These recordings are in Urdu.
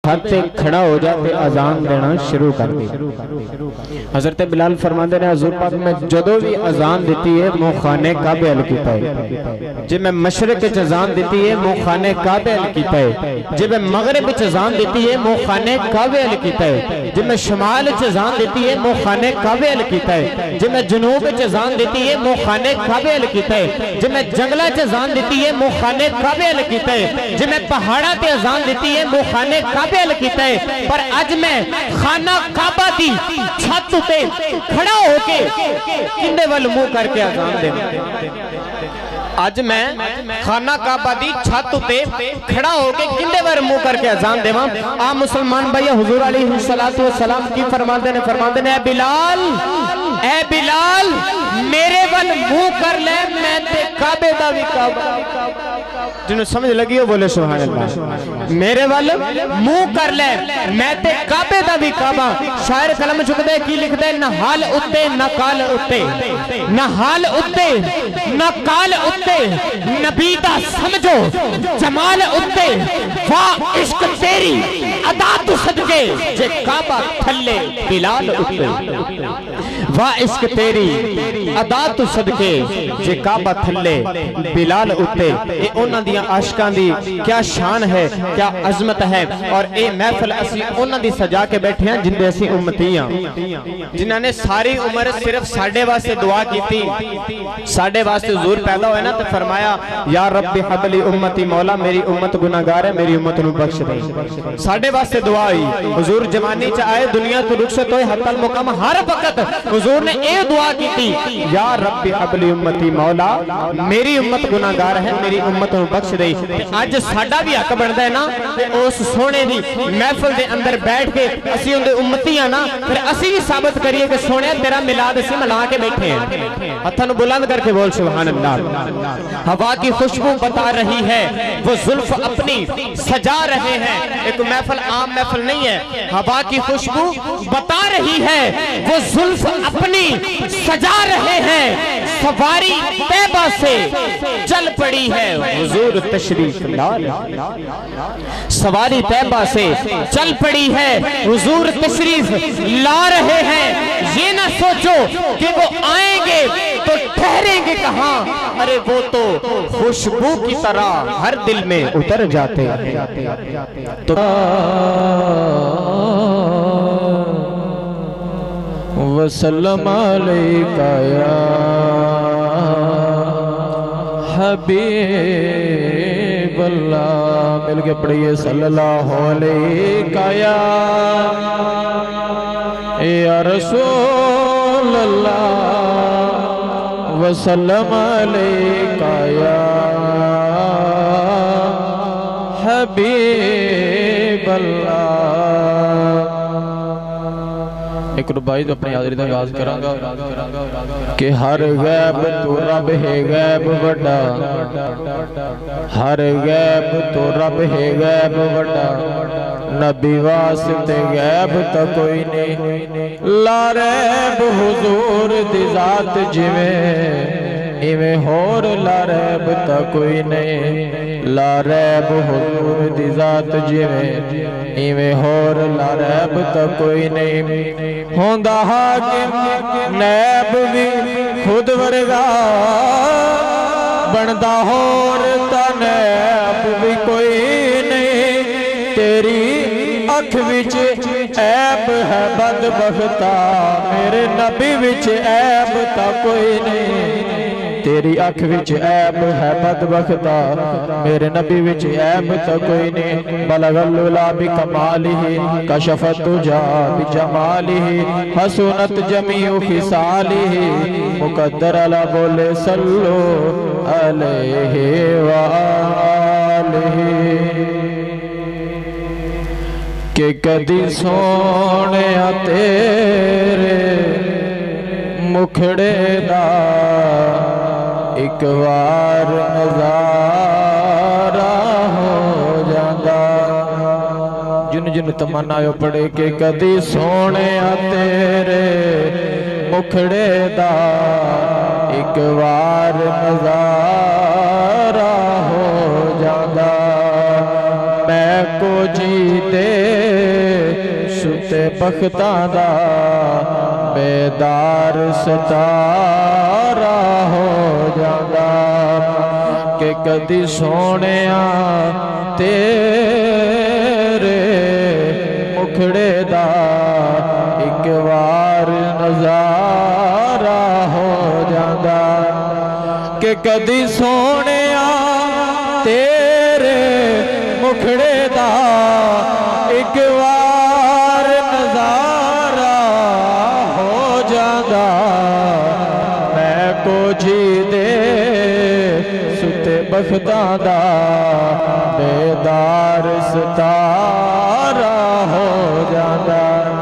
ہاتھ سے کھڑا ہو جاتے اذان دینا شروع کر دی۔ حضرت بلال فرماندے نے حضور پاک میں جدو بھی اذان دیتی ہے منہ خانے کعبے ال کیتا ہے، جب میں مشرق وچ اذان دیتی ہے منہ خانے کعبے ال کیتا ہے، جب میں مغرب وچ اذان دیتی ہے منہ خانے کعبے ال کیتا ہے، جب میں شمال وچ اذان دیتی ہے منہ خانے کعبے ال کیتا ہے، جب میں جنوب وچ اذان دیتی ہے منہ خانے کعبے ال کیتا ہے، جب میں جنگلاں وچ اذان دیتی ہے منہ خانے کعبے ال کیتا ہے، جب میں پہاڑاں تے اذان دیتی ہے منہ خانے کعبے کیتا ہے۔ پر اج میں خانہ کعبہ دی چھت تے کھڑا ہو کے کندے وال منہ کر کے اذان دے، اج میں خانہ کعبہ دی چھت تے کھڑا ہو کے کندے وال منہ کر کے اذان دے۔ آپ مسلمان بھائی حضور علیہ السلام کی فرماندے نے اے بلال میرے وال منہ کر لے، میں تے کعبے دا بھی کعبہ، جنہوں سمجھ لگی ہو بولے سبحان اللہ، میرے وال منہ کر لے میں تے کعبے دا بھی کعبہ۔ شاعر کلم چک دے کی لکھ دے، نہ حال اتے نہ کال اتے، نہ حال اتے نہ کال اتے، نبی دا سمجھو جمال اتے، واہ عشق تیری ادا تو صدقے جے کعبہ تھلے بلال اتے، واہ عشق تیری ادا تو صدقے جے کعبہ تھلے بلال اتے۔ اے انہاں دیاں عاشقان دی کیا شان ہے، کیا عظمت ہے، اور اے محفل اسی انہاں دی سجا کے بیٹھے ہیں جن دے اسی امتیاں، جنہاں نے ساری عمر صرف ساڑھے واسطے دعا کی تھی، ساڑھے واسطے حضور پیدا ہوئے نا تو فرمایا یا رب حبلی امتی، مولا میری امت گناہگار ہے، میری امت نو بخش دے، ساڑھے واسطے دعا ہوئی۔ حضور جوانی چ آئے دنیا تو رخصت ہوئے حتی المقام، ہر وقت حضور نے اے دعا کی تھی یا رب حبلی امتی، مولا میری امت گناہگار ہے، میری امت نو بخش دے۔ آج ساڑھا بھی حق بڑھتا ہے نا اس سونے دی محفل دے اندر بیٹھ کے اسی ان دے امتیاں نا پھر اسی بھی ثابت کریے کہ سونے تیرا ملاد اسی ملا کے بیٹھے ہیں، ہتھاں نو بلند کر کے بول سبحان اللہ۔ ہوا کی خوشبو بتا رہی ہے وہ زلف اپنی سجا رہے ہیں، ایک محفل عام محفل نہیں ہے، ہوا کی خوشبو بتا رہی ہے وہ زلف اپنی سجا رہے ہیں، سواری طیبہ سے چل پڑی ہے حضور تشریف لائے، سواری طیبہ سے چل پڑی ہے حضور تشریف لا رہے ہیں۔ یہ نہ سوچو کہ وہ آئیں گے تو ٹھہریں گے کہاں، ارے وہ تو خوشبو کی طرح ہر دل میں اتر جاتے ہیں۔ وسلم علیکہ یا حبیب اللہ، مل کے پڑھئے صلی اللہ علیہ یا رسول اللہ، وسلم علیکہ یا حبیب اللہ۔ ایک ربائی تو اپنی حاضری دا آغاز کروں گا کہ ہر غیب تو رب ہے غیب وڈا، ہر غیب تو رب ہے غیب وڈا، نبی واسطے غیب تا کوئی نہیں، لا ریب حضور دی ذات جویں ایویں ہور لا ریب تا کوئی نہیں، لا ریب حضور دی ذات جویں ایویں ہور لا ریب تا کوئی نہیں، ہوندہ حاکم نیب بھی خود ورگا، بندہ ہور تا نیب بھی کوئی نہیں، تیری اکھ وچ عیب ہے بدبختہ، میرے نبی وچ عیب تا کوئی نہیں، تیری اکھ وچ عیب ہے بدبختہ، میرے نبی وچ عیب تا کوئی نہیں، بلغ العلا بکمالہ، کشف الدجا بجمالہ، حسنت جمیع خصالہ، مقدر اللہ بولے صلو علیہ وآلہ، کہ کدی سونیا تیرے مکھڑے دا ایک وار نظارہ ہو جاندہ، جن جن تمنا یو پڑے کہ کدی سونیا تیرے مکھڑے دا ایک وار نظارہ ہو جاندہ، میں کو جی دے بختاں دا بیدار ستارا ہو جاندا کہ کدی سونیا تیرے مکھڑے دا ایک وار نظارہ ہو جاندا کہ کدی سونیا تیرے مکھڑے دا ایک وار نظارہ ہو جاندا میں کو جی دے ستے بختاں دا بیدار ستارہ ہو جاندا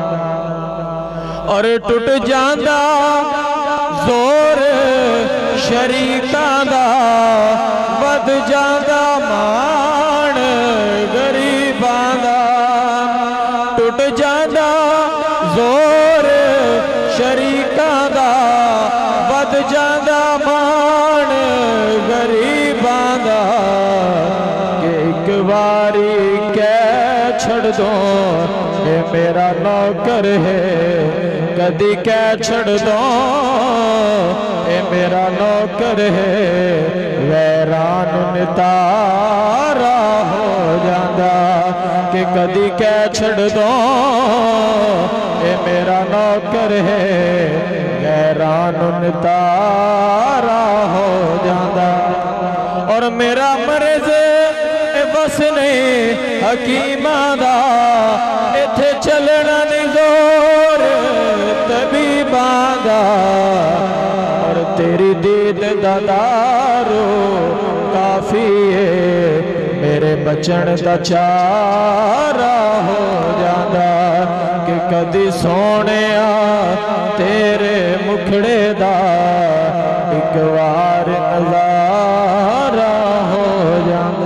اور ٹوٹ جاندا زور شریکاں دا ود جاندا مان غریباں دا ٹوٹ جاندا زور شریکاں دا ود جاندا مان غریباں دا کہ ایک واری کہہ چھڑ دو اے میرا نوکر ہے کدی کہہ چھڑ دو اے میرا نوکر ہے ویران نتارا ہو جاندا کہ کدی کہہ چھڑ دو اے میرا نوکر ہے ویران نتارا ہو جاندا اور میرا مرض بس نہیں حکیماں دا ایتھے چلنا نہیں زور طبیباں دا اور تیری دید دا دارو کافی ہے میرے بچن دا چارہ ہو جاندا کہ کدی سونیا تیرے مکھڑے دا ایک وار نظارہ ہو جاندا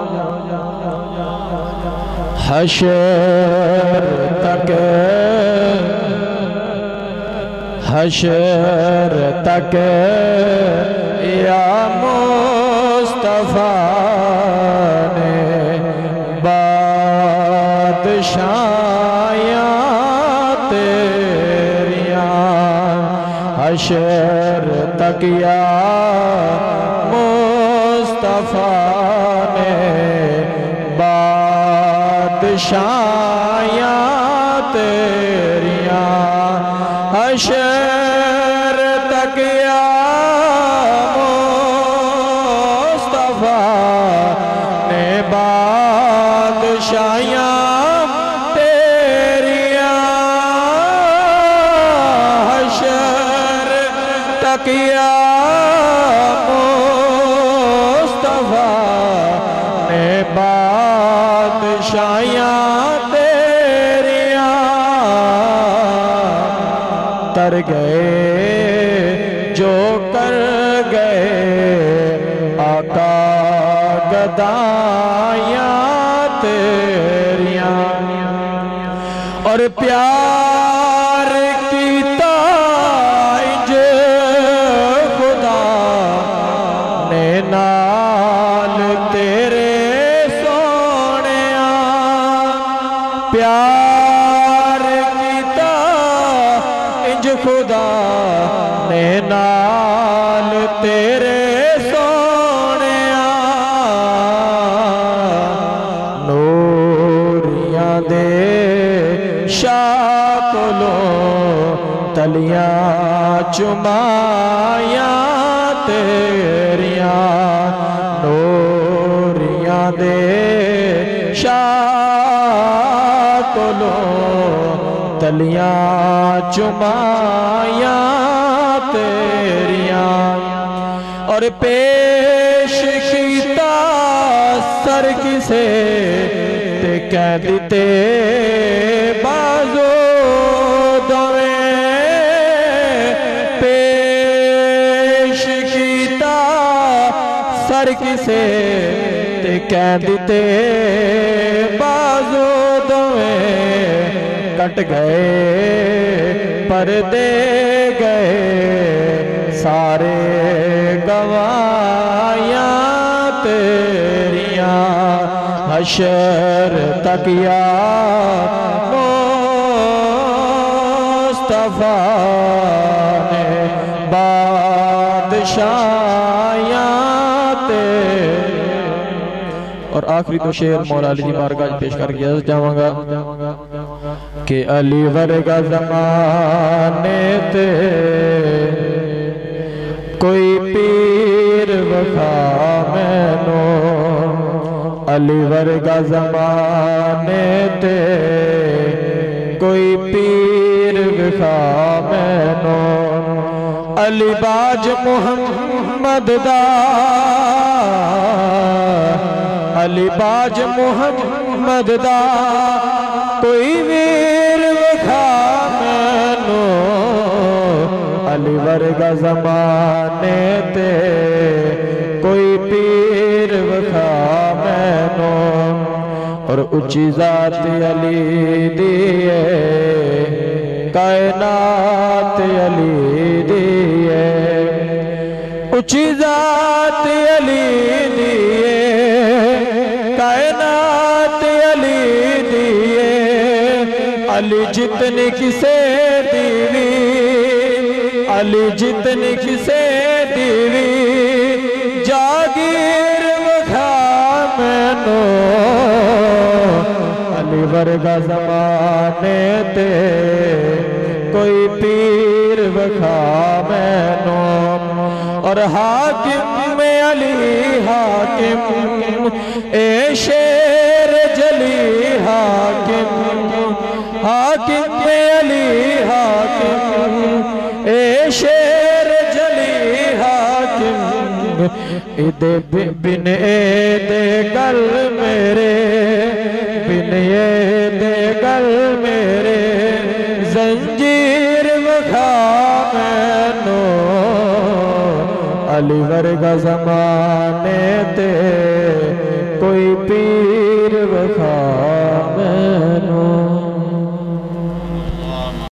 حشر تک یا مصطفیٰ نے بادشاہیاں تیریاں حشر تک یا مصطفیٰ نے بادشاہیاں تیریاں حشر تک یا مصطفیٰ نے بادشاہیاں تیریاں حشر تک یا مصطفیٰ نے بادشاہیاں تیریاں تر گئے جو کر گئے آقا گدایاں تیریاں اور پیار کیتا انج خدا نے نال تیرے سونیاں پیار کیتا انج خدا نے نال تیرے سونیاں نوریاں دے شاہ کولوں تلیاں چمایاں تیریاں نوریاں دے شاہ کولوں تلیاں چمایاں تیریاں اور پیش کیتا سر کسے تے کہہ دیتے بازو دویں پیش کیتا سر کسے تے کہہ دیتے بازو دویں کٹ گئے پردے گئے سارے گواہیاں تیریاں حشر تک یا مصطفیٰ نے بادشاہیاں تے اور آخری تو شعر مولا علی دی بارگاہ پیش کر کے جاواں گا کہ علی ورگا زمانے تے کوئی پیر وکھا مینو علی ورگا زمانے تے کوئی پیر وکھا مینو علی باج محمد دا علی باج محمد دا کوئی ویر وکھا مینو علی ورگا زمانے تے کوئی پیر وکھا مینو اور اچھی ذات علی دیئے کائنات علی دیئے اچھی ذات علی دیئے کائنات علی دیئے علی جتنی کسے دیوی علی جتنی کسے دیوی جاگیر وکھا مینو علی ورگا زمانے تے کوئی پیر وکھا مینو اور حاکم میں علی حاکم اے شیر جلی حاکم حاکم میں علی حاکم اے شیر جلی حاکم دے بن دے گل میرے بن دے گل میرے زنجیر وکھا مینو علی ورگا زمانے تے کوئی پیر وکھا